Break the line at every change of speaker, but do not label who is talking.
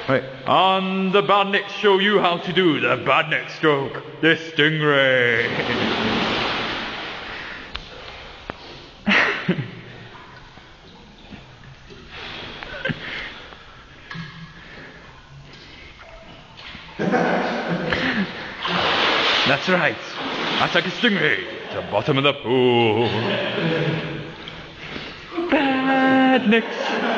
Right. On the Badniks show you how to do the Badnik stroke, the Stingray. That's right. That's like a stingray at the bottom of the pool. Badniks.